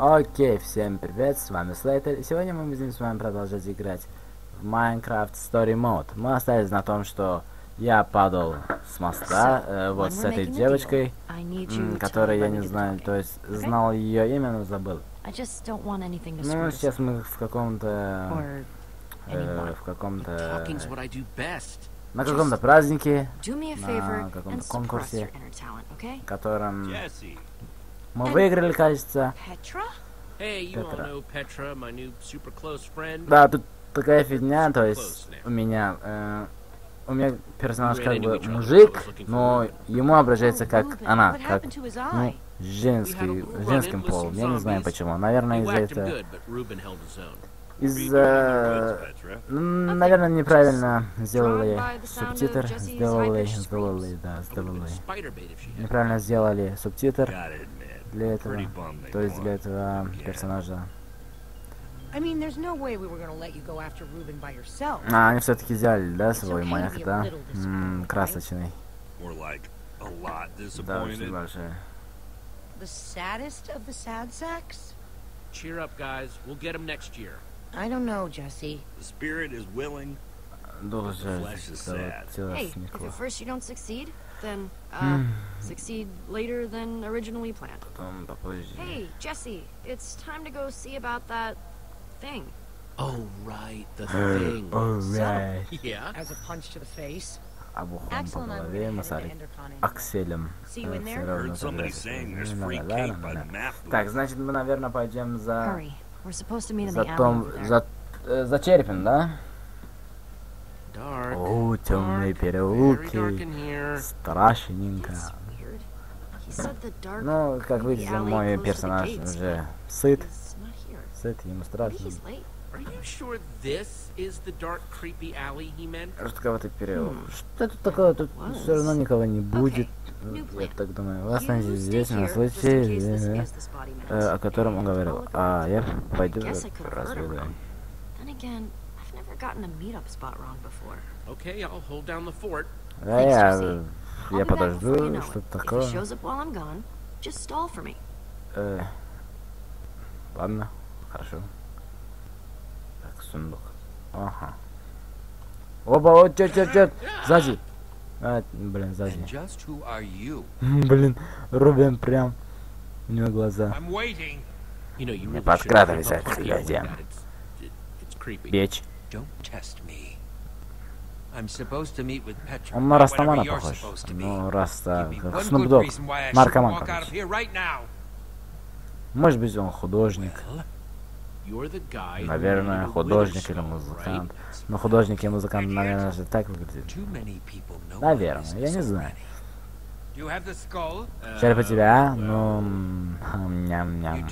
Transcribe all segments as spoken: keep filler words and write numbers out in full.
Окей, всем привет, с вами Слейтер, и сегодня мы будем с вами продолжать играть в Minecraft Story Mode. Мы остались на том, что я падал с моста, э, вот с этой девочкой, которой я не знаю, то есть знал ее имя, но забыл. Ну, сейчас мы в каком-то... Э, в каком-то... На каком-то празднике, на каком-то конкурсе, в котором мы выиграли, кажется. Петра. Да, тут такая фигня, то есть у меня, э, у меня персонаж как бы мужик, но ему обращается как она, как, ну, женский, женским полом. Я не знаю почему. Наверное, из-за этого... Из-за... Наверное, неправильно сделали субтитр. Сделали, сделали, да, сделали. Неправильно сделали субтитр для этого. То есть для этого персонажа. А, они все-таки взяли, да, свой маяк, да? М-м, красочный. Да, очень большой. I don't know, Jesse. The spirit is willing. The flesh is sad. Hey, if at first you don't succeed, then uh, succeed later than originally planned. Hey, Jesse, it's time to go see about that thing. Oh right, the thing. Oh right. So, yeah. As a punch to the face. Обухом по голове, Масарик. Акселем. Так, значит, мы, наверное, пойдем за... За том, за, э, за черепом, да? О, темные переулки, страшненько. Ну, как видите, мой персонаж уже сыт, сыт, ему страшно. Жутковатый переулок. Что тут такое? Тут все равно никого не будет. Я так думаю. Вы останетесь здесь на случай, э, о котором он говорил. А я пойду разведу. Да, я, я подожду, что-то такое. Э, ладно, хорошо. Так, сундук. Ага. Опа, вот, чё, чё, чё, сзади. А, блин, сзади. Блин, Рубен прям у него глаза. Не подкрадывайся, глядя. Печь. Он на Растамана похож. Ну, Раста, как Снупдог. Наркоман, короче. Может быть, он художник. Наверное, художник или музыкант. Но художник и музыкант, наверное, же так выглядит. Наверное, я не знаю. Череп у тебя? Ну... Ням-ням.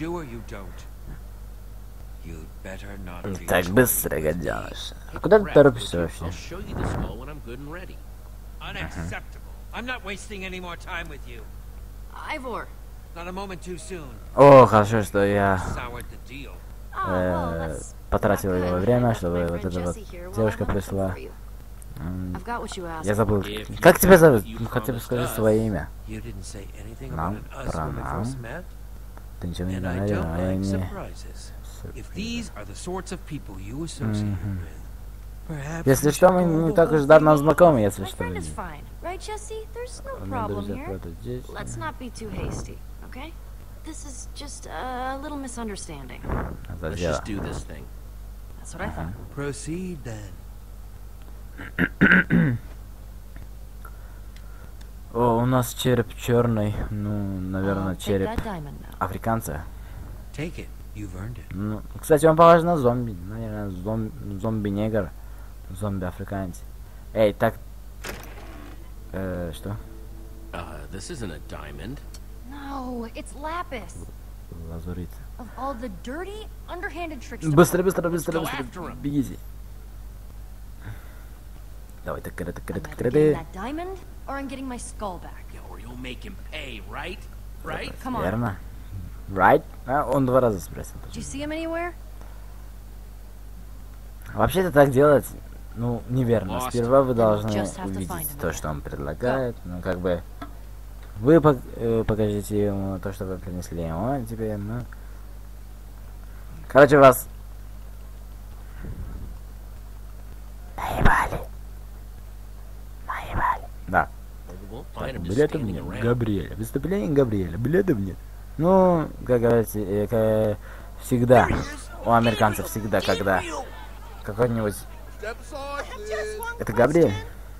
Так быстро, гаденыш. А куда ты торопишься вообще? О, хорошо, что я... Э, потратил его время, чтобы вот эта вот девушка пришла. Я забыл. Как тебя зовут? Ну, хотя бы скажи свое имя. Нам? Про нам? Ты ничего не говорил, а я не... Если что, мы не так уж давно знакомы, если что. This is just a little misunderstanding. Let's just do this thing. That's what I thought. Proceed then. О, у нас череп черный. Ну, наверное, череп африканца. Ну, кстати, он похож на зомби. Наверное, зом... зомби-негр. Зомби-африканец. Эй, так... Э, что? Uh, this isn't a diamond. No, it's lapis. Лазурит. Of all the dirty, underhanded tricks. Быстро, быстро, быстро, быстро. Бегите. Давай, так, так, так, так, так. Верно. Right? А, он два раза спросил. Вообще-то так делать, ну, неверно. Сперва вы должны увидеть то, что он предлагает. Ну, как бы... Вы пок э, покажите ему то, что вы принесли ему, а теперь, ну, Короче, вас... Наебали. Наебали. Да. We'll find him just Билеты standing мне, around. Габриэль. Выступление Габриэля. Билеты мне. Ну, как говорится, э, как всегда, у американцев всегда, когда какой-нибудь... Это Габриэль?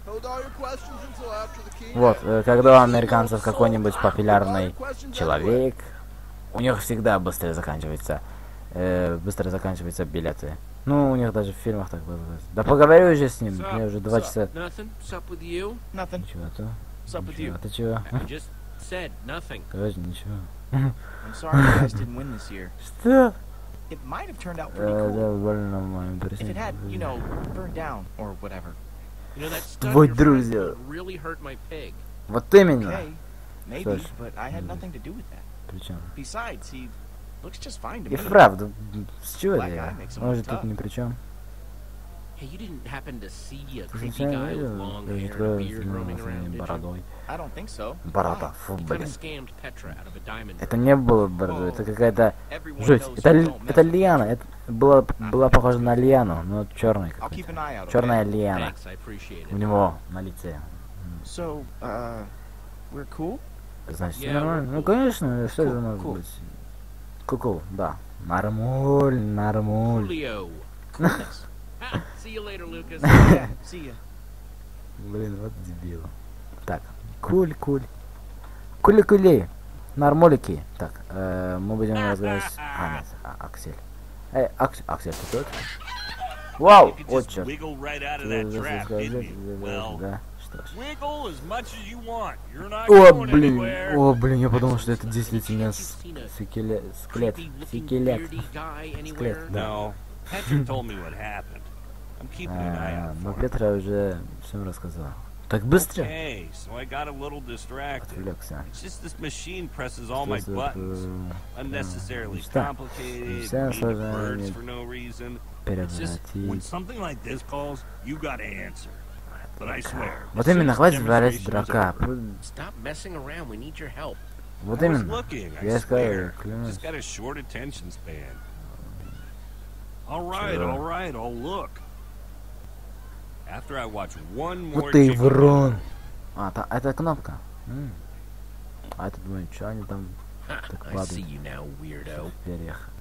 Вот, э, когда у американцев какой-нибудь популярный человек, у них всегда быстро заканчивается, э, быстро заканчиваются билеты. Ну, у них даже в фильмах так было. Да поговорю уже с ним, мне уже два часа. Nothing? Sup with you? Nothing. Чего-то? What's up with Ничего, you? ты чего? I just said nothing. Короче, ничего. I'm sorry you guys didn't win this year. Что? It might have turned out pretty Э, cool да, больно моим if it had, you know, burned down or whatever. You know that stunt Твой your friend друзья. did really hurt my pig. Вот именно. Okay, maybe, Слушай, but I had nothing to do with that. Причем? Besides, he looks just fine to И me. вправду, с чего это Black я? eye makes him Он look же тут tough. ни при чем. Hey, you didn't happen to see a Ты creepy случайно guy with видел? long Я hair же and a твою beard roaming с around, did you? бородой. I don't think so. Борода, фу, He kind блин. of scammed Petra out of a diamond Это ring. не было бородой, это какая-то Everyone жуть. knows Это, you ли- don't mess это with лиана, me. это была, была похожа на лиану, но черный I'll keep какой-то. an eye out. Черная Okay? лиана Thanks, I appreciate у it. него на лице. So, uh, we're cool? Значит, Yeah, нормально. we're Ну cool. конечно, что Cool, же может cool. быть? Кукол, да. Нормуль, нормуль. Julio. Coolness. Ah, see you later, Lucas. Yeah, see ya. Блин, вот дебил. Так, куль, куль. Кули-кули. Нормулики. Так, э, мы будем разговаривать с... А, нет, а, Аксель. Эй, Акс... Аксель, ты тут? Вау! You could Вот just черт. wiggle right out of Ты that здесь trap, скажи, didn't you? Well, да, что ж. wiggle as much as you want. You're not О, going блин, anywhere. о, блин, я подумал, что это действительно You've с- seen a скелет, скелет, creepy-looking скелет. beardy guy anywhere? Скелет, да. No, Petra told me what happened. I'm keeping an eye А, out но for him. Петра уже всем рассказала. Так быстро? Okay, so I got a little distracted. Отвлекся. It's just this machine presses all my Что buttons. это, Unnecessarily Что? complicated, Все named сложное words for no reason. э, It's just when превратить. something like this calls, you gotta answer. But I swear. Вот as soon именно, as the хватит валять demonstration is дурака. over- Пу- Stop messing around. We need your help. Вот I was именно. looking, I Я сказал, swear. клянусь. Just got a short attention span. All right, Sure. all right, I'll look. After I watch one more Вот ты chicken врун. А, та- это кнопка. М. А это думаю, что они там Ha, Так I see падает. you now, weirdo. в перьях.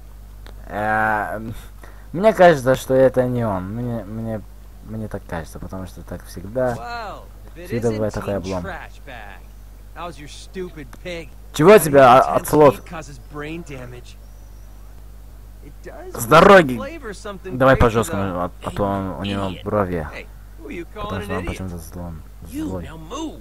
Э, м, Мне кажется, что это не он. Мне, мне, мне так кажется, потому что так всегда. Wow, if it Всегда isn't бывает такой Team облом. Trash Bag. How's your stupid pig? Чего тебя, а- Intense отфлот? heat causes brain damage. It does С дороги. flavor something Давай crazy, по though. жесткому, а, а то он- у него брови. Hey, who you Потому calling что an он idiot? почему-то злой. You злой. now move.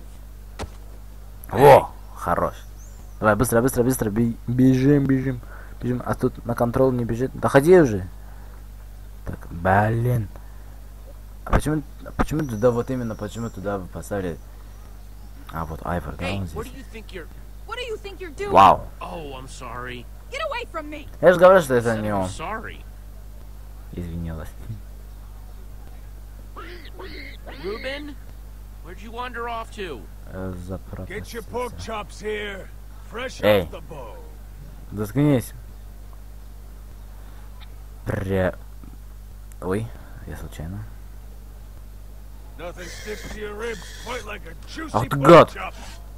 О, хорош. Давай, быстро, быстро, быстро, би- бежим, бежим, бежим. А тут на контрол не бежит. Да ходи уже. Так, блин. А почему, а почему туда вот именно, почему туда вы поставили? А, вот Айвор, да, Hey, он what do здесь. you think you're? What do you think you're doing? Вау. Oh, I'm sorry. Get away from me! Я же говорю, что это Said не I'm он. sorry. Извинилась. Ruben, where'd you wander off to? Э, Get your Запропастился. pork chops here, fresh Hey. off the bone. Заткнись. Пря... Ой, я случайно. Nothing sticks to your ribs quite like a juicy Ах ты pork гад. chop.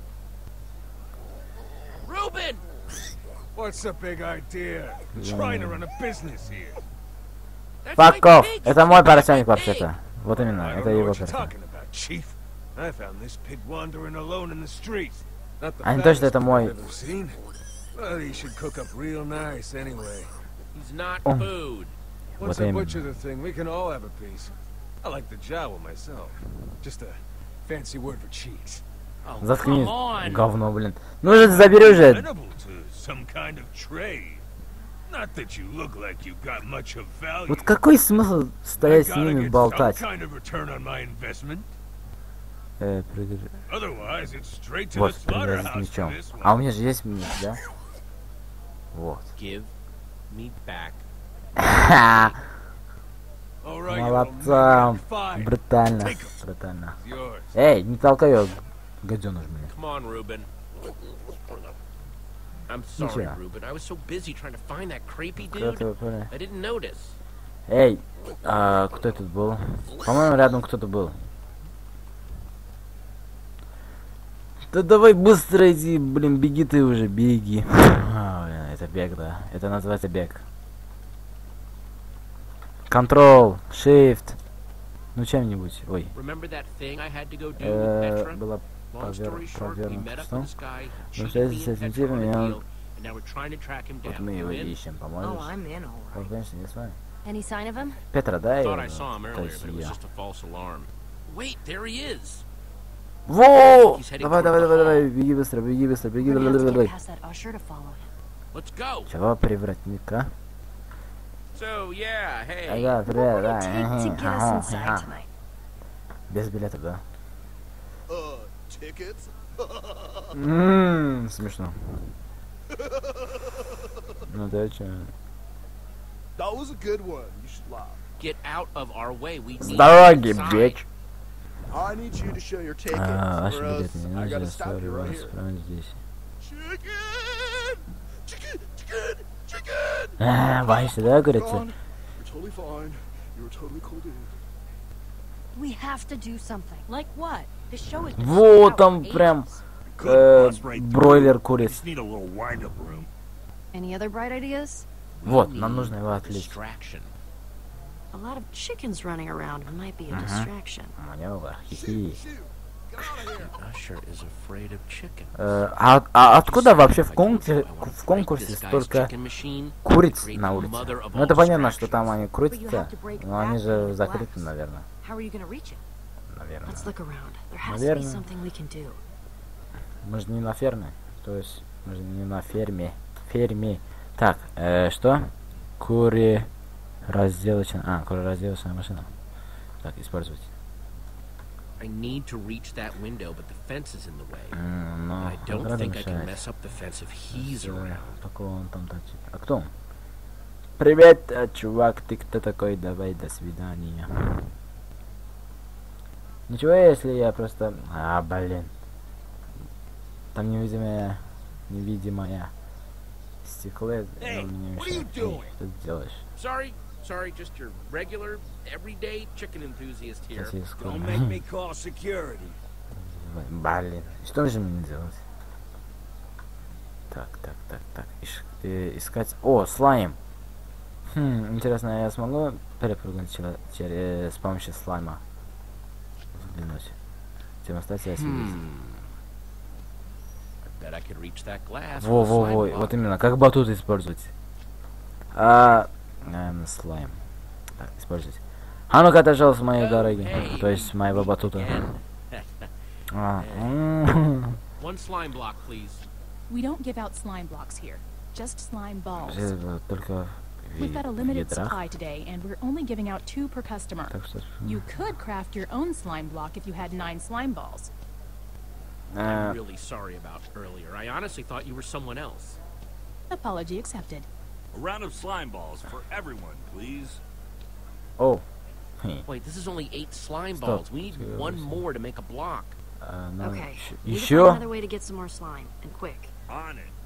Ruben! What's the big idea? Trying to run a business here. That's Fuck my off! pig, Это you мой stupid поросенок pig. вообще-то. Вот именно, I это don't know его what you're поросенок. talking about, Chief. I found this pig wandering alone in the streets. Not the А не то, что fattest это pig мой. I've ever seen. But he should cook up real nice anyway. He's not Oh. food. Once Вот I именно. butcher the thing, we can all have a piece. I like the jowl myself. Just a fancy word for cheese. Oh, Заткнись, come on. говно, блин. Ну же забери уже. Amenable to some kind of trade. Not that you look like you got much of value. Вот какой смысл I стоять с gotta ними get some болтать? kind of return on my investment. Э, пригр- Otherwise, it's straight to Вот, the пригрозить slaughterhouse for мечом. this one. А у меня же есть меч, да? Вот. Give me back. Ха! All right, you little Молодцам. maniac, fine. Брутально. Take 'em. Брутально. It's yours. Эй, не толкай его, гаденыш, блин. Come on, Ruben. I'm sorry, Ничего. Ruben. I was so busy trying to find that creepy Кто dude. это понял? I didn't notice. Эй, а, кто тут был? По-моему, рядом кто-то был. Да давай быстро иди, блин, беги ты уже, беги. А, блин, это бег, да. Это называется бег. Control, Shift. Ну чем-нибудь. Ой. Remember that thing I had to go do with Э, Petra? было Long story short, we повернуто. met up Что? with this guy, Ну, cheated связи me с and этим Petra типом, on a и он... deal, and now we're trying to track him Вот down. мы его You in? ищем, Oh, поможешь? I'm in, all Ну, right. конечно, я с вами. Any sign of him? Петра, да, Thought его? I saw him То earlier, есть but it was я. just a false alarm. Wait, there he is. Во! He's heading Давай, toward давай, the давай, hall. давай, беги быстро, беги быстро, беги, We're давай, gonna have давай, to давай. get past that usher to follow him. Let's go. Чего, привратника? So, yeah, hey. Ага, What привет, would да. it take to ага, get us ага, inside ага. tonight? Без билетов, да. Uh, tickets? Ммм, смешно. Ну да, чё? That was a good one. You should laugh. Get out of our way. We С need дороги, inside. бич. I need you to show your tickets, А, ваши or else билеты не I gotta нужно, stop сори, you right вас here. прямо здесь. Chicken! Chicken! Chicken! Chicken! А, боишься, да, говорится? Gone. You're totally fine. You're a totally cool dude. We have to do something. Like what? The show is Вот там прям э, бройлер куриц. Any other bright ideas? Вот, We нам need нужно его отвлечь. distraction. A lot of chickens running around might be a distraction. Манёвр, хихи. Shoot! Get out of here! Usher is afraid of chicken. Э, а, а откуда вообще в конкурсе, в конкурсе столько куриц на улице? Ну это понятно, что там они крутятся, но они же закрыты, наверное. How are you gonna reach it? Наверное. Let's look around. There has to be Наверное. something we can do. Мы же не на ферме. То есть, мы же не на ферме. Ферме. Так, э, что? Кури... Разделочная... А, кури разделочная машина. Так, использовать. I need to reach that window, but the fence is in the way. М, Но I don't ограда think I can мешает. mess up the fence if he's Всё, around. такого он там тачит. А кто он? Привет, э, чувак, ты кто такой? Давай, до свидания. Ничего, если я просто... А, блин. Там невидимая... Невидимая... Стекло... Hey, оно мне what are you мешает. Эй, doing? что ты делаешь? Sorry, sorry, just your regular, everyday chicken enthusiast here. Сейчас я скажу. Don't make me call security. Блин, что же мне делать? Так, так, так, так. Иш- э, искать... О, слайм! Хм, интересно, я смогу перепрыгнуть чело- чере- с помощью слайма? Взглянуть. Демонстрация связи. Hmm. I bet I could reach that glass. with a Во-во-во, slime вот block. именно, как батут использовать? А, эм, слайм. Так, использовать. А ну-ка, отожал с моей Oh, дороги. hey, То есть с моего батута. again. А, м. One slime block, please. We don't give out slime blocks here, just slime balls. Э, Только в We've got a ви- limited ведрах. supply today, and we're only giving out two per customer. Так что... You could craft your own slime block if you had nine slime balls. э, I'm really sorry about earlier. I honestly thought you were someone else. Apology accepted. A round of slime balls for everyone, please. О. Хе. Wait, this is only eight slime Stop. balls. We need Seriously. one more to make a block. А, ну, Okay. щ- Need to find Еще? another way to get some more slime, and quick. On it.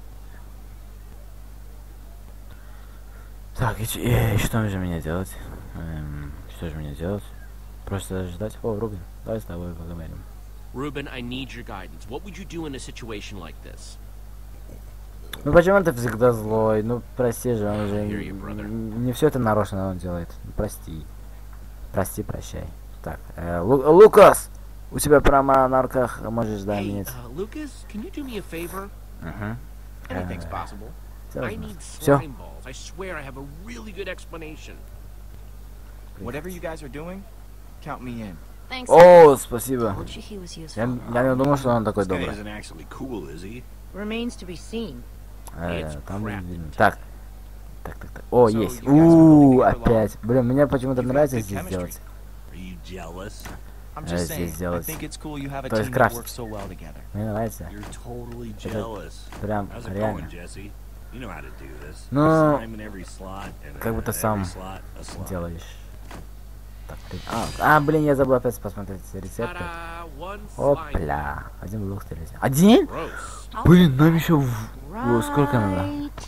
Так, и, ч- э, что же мне делать? Эм, что же мне делать? Просто ждать? О, Рубин, давай с тобой поговорим. Ruben, I need your guidance. What would you do in a situation like this? Ну почему ты всегда злой? Ну прости же, он же I hear you, brother. н- не все это нарочно он делает. Ну, прости. Прости, прощай. Так, э, Лу- Лукас! У тебя прямо на руках можешь Hey, заменить. uh, Lucas, can you do me a favor? Угу. Anything's possible. I need Все. slime balls. I swear I have a really good explanation. Whatever you guys are doing, count me in. Thanks. О, спасибо. Told you he was Я, useful. я не думал, что он такой This guy добрый. isn't actually cool, is he? Remains to be seen. Э, It's там crap. видно. Так. Так, так, так. О, So, есть. you guys are Ууу, holding together опять. Блин, мне почему-то You've got нравится good здесь chemistry. делать. Are you jealous? I'm Uh, just здесь saying, I делать. think it's cool you have a То есть team that крафтить. works so well together. Мне нравится. You're totally Это jealous. прям How's it реально. going, Jesse? You know how to do this. Ну, Slime in every slot, and как будто in every сам slot, a slot. делаешь. Так, а, а, блин, я забыл опять посмотреть рецепты. Опля. Один блок стрелять. Один? Блин, нам еще в... О, сколько надо?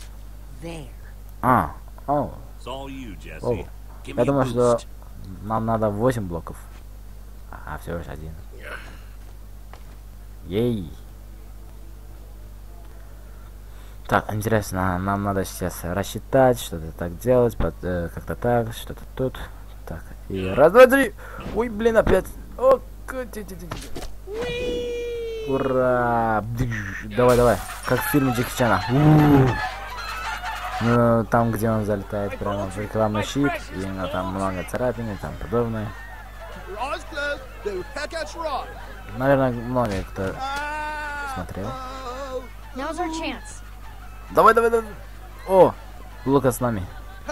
А, о. О. Я думаю, что нам надо восемь блоков. А, всего лишь один. Ей. Так, интересно, нам надо сейчас рассчитать, что-то так делать, под, э, как-то так, что-то тут. Так, и раз, два, три. Ой, блин, опять. О, ура! Давай, давай. Как в фильме Джеки Чана. Ну, там, где он залетает прямо в рекламный щит, и ну, там много царапин и там подобное. Наверное, много кто смотрел. Давай, давай, давай. О, Лука с нами.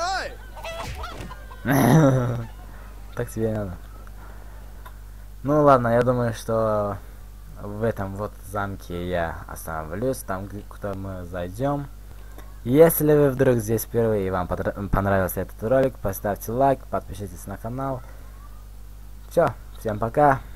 Так тебе и надо. Ну ладно, я думаю, что в этом вот замке я остановлюсь, там куда мы зайдем. Если вы вдруг здесь впервые и вам понравился этот ролик, поставьте лайк, подпишитесь на канал. Все, всем пока.